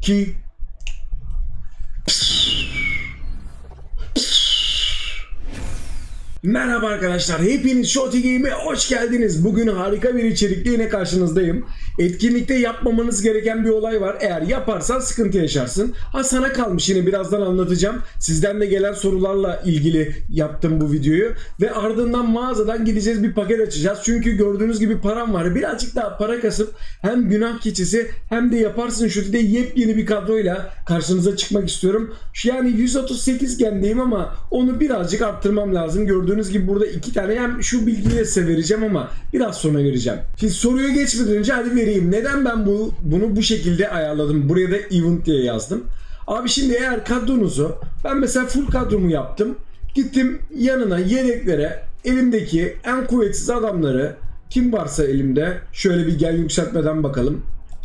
2 Merhaba arkadaşlar, hepiniz Shorty Game'e hoş geldiniz. Bugün harika bir içerikle yine karşınızdayım. Etkinlikte yapmamanız gereken bir olay var. Eğer yaparsan sıkıntı yaşarsın. Ha, sana kalmış, yine birazdan anlatacağım. Sizden de gelen sorularla ilgili yaptım bu videoyu. Ve ardından mağazadan gideceğiz, bir paket açacağız. Çünkü gördüğünüz gibi param var. Birazcık daha para kasıp hem günah keçisi hem de yaparsın Shorty'de yepyeni bir kadroyla karşınıza çıkmak istiyorum. Yani 138 gendeyim ama onu birazcık arttırmam lazım. Gördüğünüz gibi burada iki tane, hem şu bilgiyi de size vereceğim ama biraz sonra vereceğim. Şimdi soruya geçmeden önce hadi vereyim. Neden ben bunu bu şekilde ayarladım? Buraya da event diye yazdım. Abi şimdi eğer kadronuzu, ben mesela full kadromu yaptım. Gittim yanına yedeklere, elimdeki en kuvvetsiz adamları kim varsa elimde, şöyle bir gel yükseltmeden bakalım.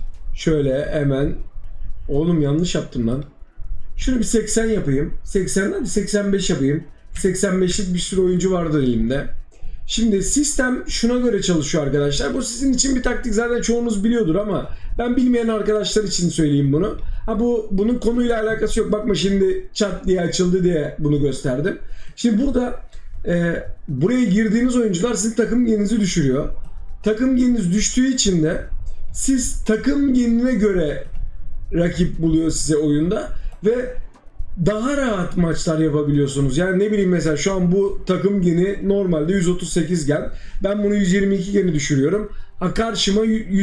Şöyle hemen, oğlum yanlış yaptım lan. Şunu bir 80 yapayım. 80'den 85 yapayım. 85'lik bir sürü oyuncu vardır elimde. Şimdi sistem şuna göre çalışıyor arkadaşlar. Bu sizin için bir taktik, zaten çoğunuz biliyordur ama ben bilmeyen arkadaşlar için söyleyeyim bunu. Ha, bunun konuyla alakası yok. Bakma şimdi çat diye açıldı diye bunu gösterdim. Şimdi burada buraya girdiğiniz oyuncular sizin takım geninizi düşürüyor. Takım geniniz düştüğü için de siz takım genine göre rakip buluyor size oyunda ve daha rahat maçlar yapabiliyorsunuz. Yani ne bileyim, mesela şu an bu takım geni normalde 138 gen. Ben bunu 122 geni düşürüyorum. Ha, karşıma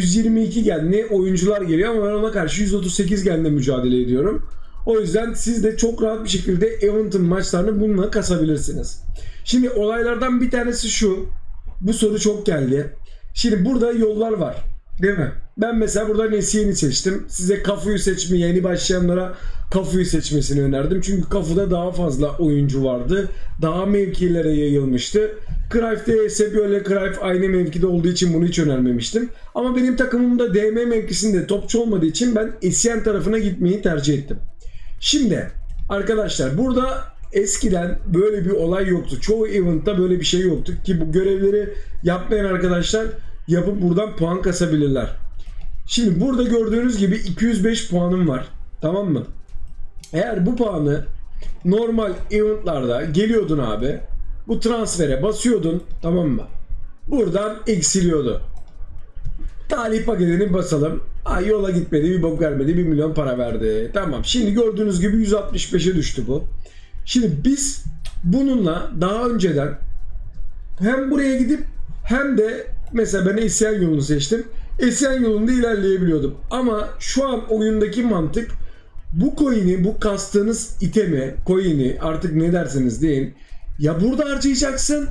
122 genli oyuncular geliyor ama ben ona karşı 138 genle mücadele ediyorum. O yüzden siz de çok rahat bir şekilde Event'ın maçlarını bununla kasabilirsiniz. Şimdi olaylardan bir tanesi şu. Bu soru çok geldi. Şimdi burada yollar var, değil mi? Ben mesela burada Nesiyen'i seçtim. Size Kafu'yu seçmeyi, yeni başlayanlara Kafu'yu seçmesini önerdim. Çünkü Kafu'da daha fazla oyuncu vardı. Daha mevkilere yayılmıştı. Cruyff'te ise böyle Cruyff aynı mevkide olduğu için bunu hiç önermemiştim. Ama benim takımımda DM mevkisinde topçu olmadığı için ben Essien tarafına gitmeyi tercih ettim. Şimdi arkadaşlar, burada eskiden böyle bir olay yoktu. Çoğu event'ta böyle bir şey yoktu ki bu görevleri yapmayan arkadaşlar yapıp buradan puan kasabilirler. Şimdi burada gördüğünüz gibi 205 puanım var. Tamam mı? Eğer bu puanı normal eventlarda geliyordun abi, bu transfere basıyordun, tamam mı? Buradan eksiliyordu. Talih paketini basalım. Ay, yola gitmedi, bir bok vermedi, 1 milyon para verdi. Tamam, şimdi gördüğünüz gibi 165'e düştü bu. Şimdi biz bununla daha önceden hem buraya gidip hem de mesela ben Essien yolunu seçtim. Essien yolunda ilerleyebiliyordum. Ama şu an oyundaki mantık, bu coin'i, bu kastığınız itemi, coin'i artık ne derseniz deyin, ya burada harcayacaksın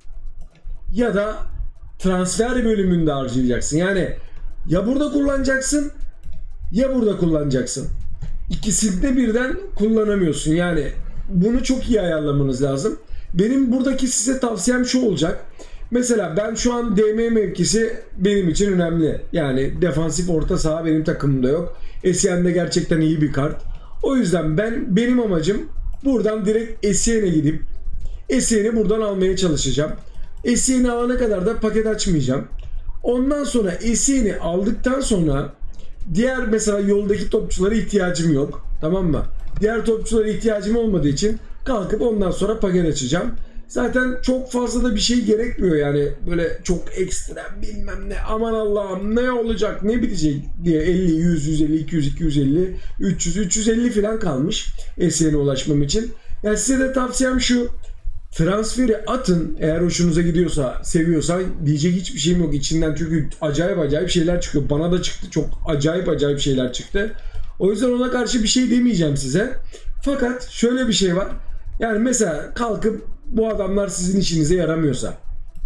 ya da transfer bölümünde harcayacaksın. Yani ya burada kullanacaksın ya burada kullanacaksın. İkisinde birden kullanamıyorsun. Yani bunu çok iyi ayarlamanız lazım. Benim buradaki size tavsiyem şu olacak. Mesela ben şu an DM mevkisi benim için önemli. Yani defansif orta saha benim takımımda yok. Essien de gerçekten iyi bir kart. O yüzden benim amacım buradan direkt Essien'e gidip Essien'i buradan almaya çalışacağım. Essien'i alana kadar da paket açmayacağım. Ondan sonra Essien'i aldıktan sonra diğer mesela yoldaki topçulara ihtiyacım yok. Tamam mı? Diğer topçulara ihtiyacım olmadığı için kalkıp ondan sonra paket açacağım. Zaten çok fazla da bir şey gerekmiyor, yani böyle çok ekstrem bilmem ne, aman Allah'ım ne olacak ne bitecek diye 50, 100, 150, 200, 250, 300, 350 falan kalmış Essien'e ulaşmam için. Yani size de tavsiyem şu: transferi atın eğer hoşunuza gidiyorsa, seviyorsa. Diyecek hiçbir şeyim yok içinden, çünkü acayip şeyler çıkıyor. Bana da çıktı, çok acayip şeyler çıktı. O yüzden ona karşı bir şey demeyeceğim size. Fakat şöyle bir şey var. Yani mesela kalkıp bu adamlar sizin işinize yaramıyorsa,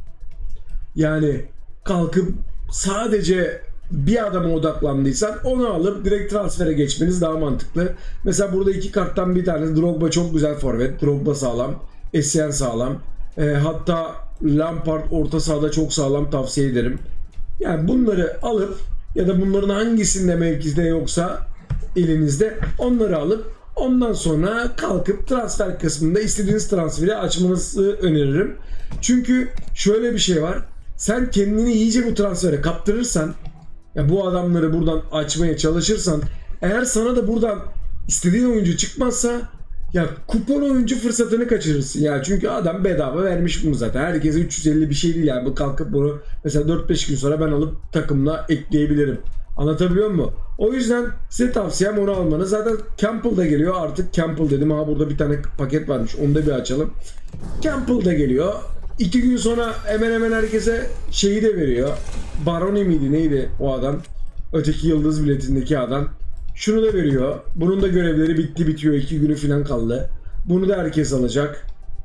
yani kalkıp sadece bir adama odaklandıysan onu alıp direkt transfere geçmeniz daha mantıklı. Mesela burada iki karttan bir tanesi Drogba, çok güzel forvet. Drogba sağlam. Essien sağlam. Hatta Lampard orta sahada çok sağlam, tavsiye ederim. Yani bunları alıp ya da bunların hangisinde mevkide yoksa elinizde onları alıp ondan sonra kalkıp transfer kısmında istediğiniz transferi açmanızı öneririm. Çünkü şöyle bir şey var. Sen kendini iyice bu transfere kaptırırsan, ya bu adamları buradan açmaya çalışırsan Eğer sana da buradan istediğin oyuncu çıkmazsa ya kupon oyuncu fırsatını kaçırırsın ya. Çünkü adam bedava vermiş bunu zaten. Herkese 350 bir şey değil yani. Bu kalkıp bunu mesela 4-5 gün sonra ben alıp takımla ekleyebilirim. Anlatabiliyor muyum? O yüzden size tavsiyem onu almanız. Zaten Campbell da geliyor artık. Campbell dedim. Ha burada bir tane paket varmış. Onu da bir açalım. Campbell da geliyor. 2 gün sonra hemen hemen herkese şeyi de veriyor. Baroni miydi neydi o adam? Öteki yıldız biletindeki adam. Şunu da veriyor. Bunun da görevleri bitti bitiyor. 2 günü falan kaldı. Bunu da herkes alacak.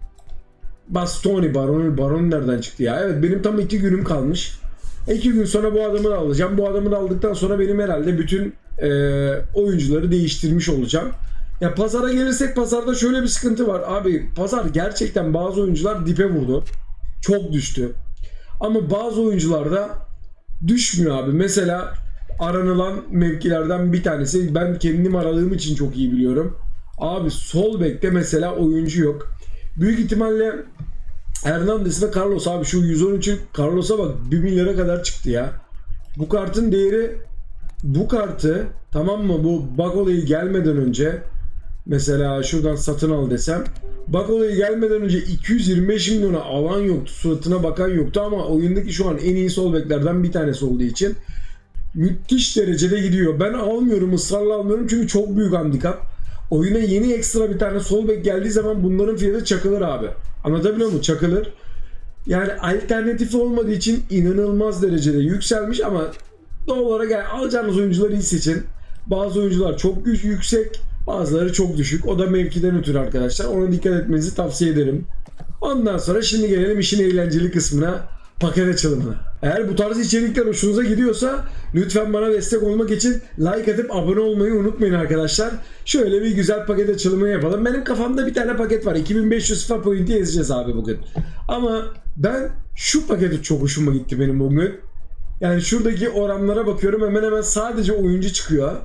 Bastoni, Baron nereden çıktı ya? Evet benim tam 2 günüm kalmış. 2 gün sonra bu adamı da alacağım. Bu adamı da aldıktan sonra benim herhalde bütün oyuncuları değiştirmiş olacağım. Ya pazara gelirsek pazarda şöyle bir sıkıntı var. Abi pazar gerçekten bazı oyuncular dipe vurdu. Çok düştü. Ama bazı oyuncular da düşmüyor abi. Mesela aranılan mevkilerden bir tanesi, ben kendim aradığım için çok iyi biliyorum. Abi sol bekte mesela oyuncu yok. Büyük ihtimalle Hernandez ve Carlos abi, şu 113'ün Carlos'a bak 1 milyara kadar çıktı ya. Bu kartın değeri, bu kartı tamam mı, bu bug olayı gelmeden önce mesela şuradan satın al desem, bug olayı gelmeden önce 225 milyona alan yoktu, suratına bakan yoktu ama oyundaki şu an en iyi sol beklerden bir tanesi olduğu için müthiş derecede gidiyor. Ben almıyorum, ısrarla almıyorum çünkü çok büyük handikap. Oyuna yeni ekstra bir tane sol bek geldiği zaman bunların fiyatı çakılır abi. Anlatabiliyor muyum? Çakılır. Yani alternatifi olmadığı için inanılmaz derecede yükselmiş ama doğal olarak yani alacağınız oyuncuları iyi seçin. Bazı oyuncular çok yüksek, bazıları çok düşük. O da mevkiden ötürü arkadaşlar. Ona dikkat etmenizi tavsiye ederim. Ondan sonra şimdi gelelim işin eğlenceli kısmına. Paket açılımına. Eğer bu tarz içerikler hoşunuza gidiyorsa lütfen bana destek olmak için like atıp abone olmayı unutmayın arkadaşlar. Şöyle bir güzel paket açılımı yapalım. Benim kafamda bir tane paket var. 2500 FIFA pointi ezeceğiz abi bugün. Ama ben şu paketi çok hoşuma gitti benim bugün. Yani şuradaki oranlara bakıyorum, hemen hemen sadece oyuncu çıkıyor.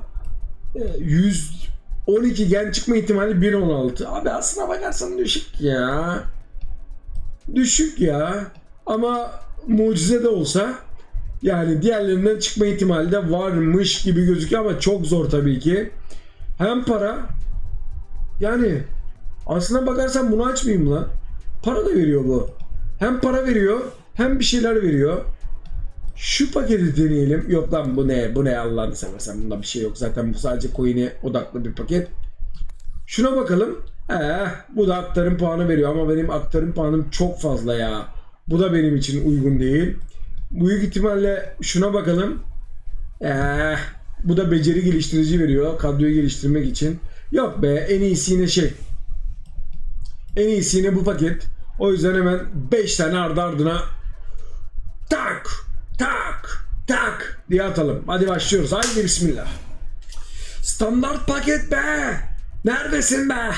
112 gen çıkma ihtimali 1.16. Abi aslına bakarsan düşük ya. Düşük ya. Ama mucize de olsa yani diğerlerinden çıkma ihtimali de varmış gibi gözüküyor ama çok zor tabii ki. Hem para, yani aslına bakarsan bunu açmayayım lan. Para da veriyor bu. Hem para veriyor hem bir şeyler veriyor. Şu paketi deneyelim. Yok lan bu ne Allah'ını seversen, bunda bir şey yok. Zaten bu sadece coin'e odaklı bir paket. Şuna bakalım. Bu da aktarım puanı veriyor ama benim aktarım puanım çok fazla ya. Bu da benim için uygun değil. Büyük ihtimalle şuna bakalım. Bu da beceri geliştirici veriyor. Kadroyu geliştirmek için. Yok be, en iyisi yine şey. En iyisi yine bu paket. O yüzden hemen 5 tane ardı ardına tak tak tak diye atalım. Hadi başlıyoruz. Haydi bismillah. Standart paket be. Neredesin be?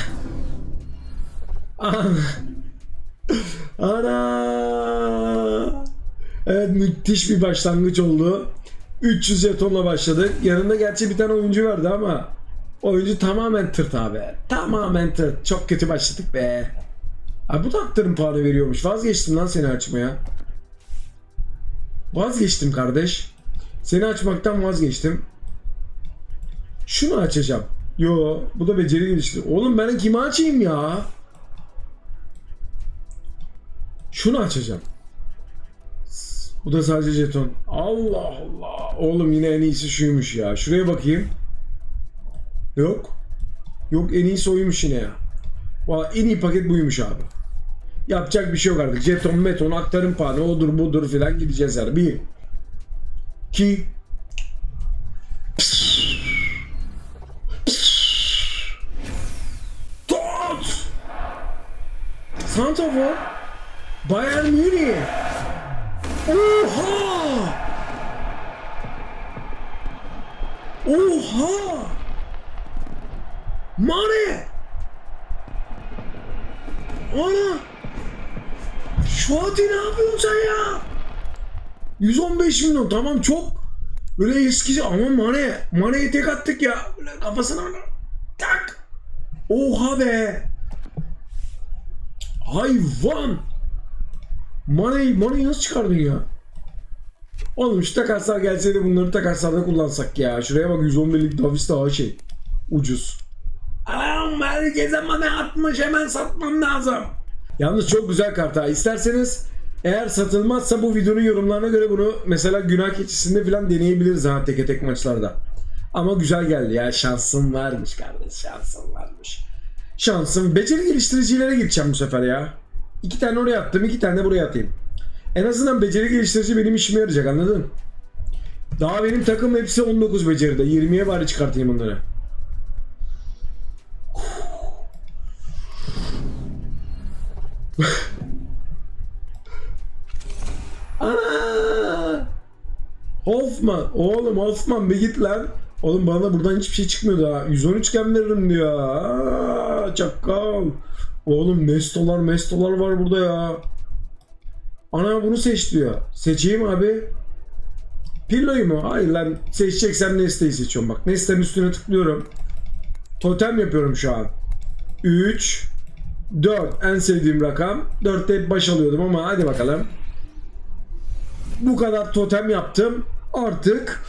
Ana! Evet, müthiş bir başlangıç oldu. 300 jetonla başladık. Yanında gerçi bir tane oyuncu vardı ama oyuncu tamamen tırt abi. Tamamen tırt. Çok kötü başladık be. Abi bu da aktarım puanı veriyormuş. Vazgeçtim lan seni açmaya. Vazgeçtim kardeş. Seni açmaktan vazgeçtim. Şunu açacağım. Yo, bu da beceri geliştir. Oğlum ben kimi açayım ya? Şunu açacağım. Bu da sadece jeton. Allah Allah. Oğlum yine en iyisi şuymuş ya. Şuraya bakayım. Yok. Yok, en iyisi oymuş yine ya. Vallahi en iyi paket buymuş abi. Yapacak bir şey yok artık. Jeton, meton, aktarım puanı, odur budur filan gideceğiz yani. 1 2 Tot! Santrafor Bayern Münih. Oha! Oha! Mane! Ana! Şuati ne yapıyorsun sen ya? 115 milyon tamam, çok böyle eski ama Mane'ye tek attık ya. Böyle kafasına tak! Oha be! Hayvan! Mane'yi nasıl çıkardın ya? Oğlum şu takaslar gelseydi bunları takaslarda kullansak ya. Şuraya bak 111'lik Davis daha şey. Ucuz. Aman herkese bana atmış, hemen satmam lazım. Yalnız çok güzel kart ha. İsterseniz eğer satılmazsa bu videonun yorumlarına göre bunu mesela günah keçisinde falan deneyebiliriz ha, teke tek maçlarda. Ama güzel geldi ya, şansım varmış kardeş, şansım varmış. Şansım. Beceri geliştiricilere gideceğim bu sefer ya. 2 tane oraya attım, 2 tane de buraya atayım. En azından beceri geliştirici benim işime yarayacak, anladın? Daha benim takım hepsi 19 beceride. 20'ye bari çıkartayım bunları. Ana! Hoffman. Oğlum Hoffman bir git lan. Oğlum bana da buradan hiçbir şey çıkmıyor daha. 113 gen veririm diyor. Aa, çakal. Oğlum Nestolar var burada ya. Ana bunu seç diyor. Seçeyim abi. Pillo'yu mu? Hayır lan. Seçeceksem Neste'yi seçiyorum. Bak Neste'nin üstüne tıklıyorum. Totem yapıyorum şu an. 3 4 en sevdiğim rakam. 4'te hep baş alıyordum ama hadi bakalım. Bu kadar totem yaptım. Artık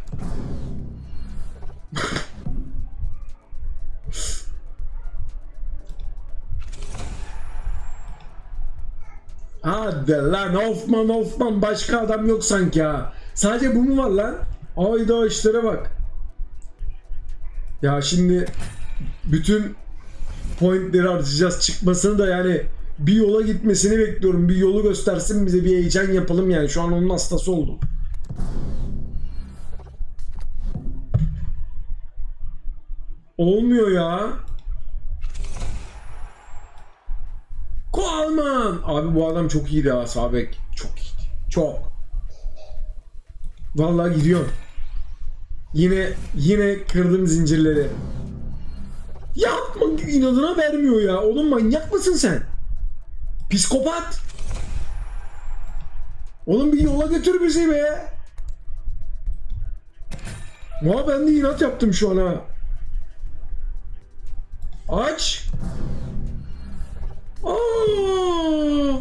hadi lan Hoffman başka adam yok sanki ha. Sadece bu mu var lan? Ayda işlere bak. Ya şimdi bütün pointleri harcayacağız, çıkmasını da yani bir yola gitmesini bekliyorum. Bir yolu göstersin bize, bir heyecan yapalım yani. Şu an onun hastası oldum. Olmuyor ya. Koalman. Abi bu adam çok iyiydi ha, Sabek. Çok iyiydi. Çok. Vallahi gidiyor. Yine kırdım zincirleri. Yapma, inadına vermiyor ya. Oğlum manyak mısın sen? Psikopat. Oğlum bir yola götür bizi be. Ya ben de inat yaptım şu an ha. Aç. Aa.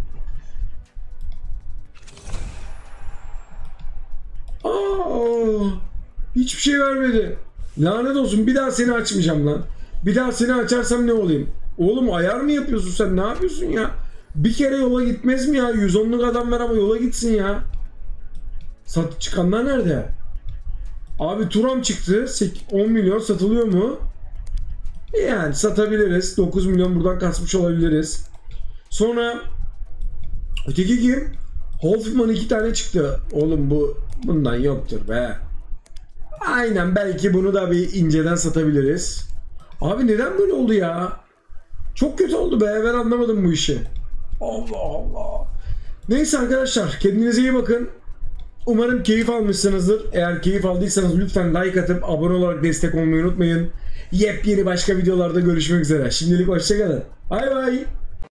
Aa. Hiçbir şey vermedi. Lanet olsun, bir daha seni açmayacağım lan. Bir daha seni açarsam ne olayım? Oğlum ayar mı yapıyorsun sen? Ne yapıyorsun ya? Bir kere yola gitmez mi ya? 110'luk adam var ama yola gitsin ya. Çıkanlar nerede? Abi Turam çıktı. 10 milyon satılıyor mu? Yani satabiliriz. 9 milyon buradan kasmış olabiliriz. Sonra öteki kim? Hoffman 2 tane çıktı. Oğlum bundan yoktur be. Aynen, belki bunu da bir inceden satabiliriz. Abi neden böyle oldu ya? Çok kötü oldu be. Ben anlamadım bu işi. Allah Allah. Neyse arkadaşlar, kendinize iyi bakın. Umarım keyif almışsınızdır. Eğer keyif aldıysanız lütfen like atıp abone olarak destek olmayı unutmayın. Yepyeni başka videolarda görüşmek üzere. Şimdilik hoşçakalın. Bay bay.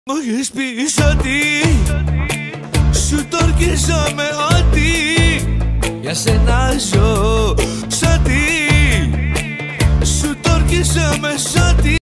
Για σένα ζω, σαν τι σου τόρκισα με σαν τι.